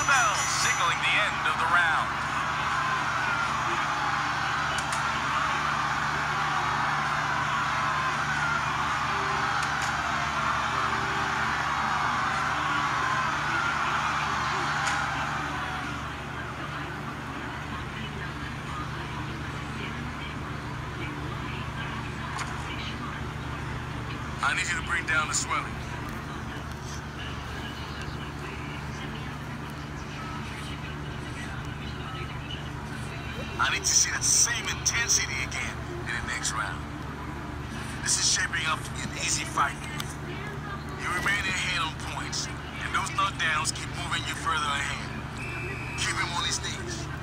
bell signaling the end of the round. I need you to bring down the swelling. I need to see that same intensity again in the next round. This is shaping up to be an easy fight. You remain ahead on points, and those knockdowns keep moving you further ahead. Keep him on his knees.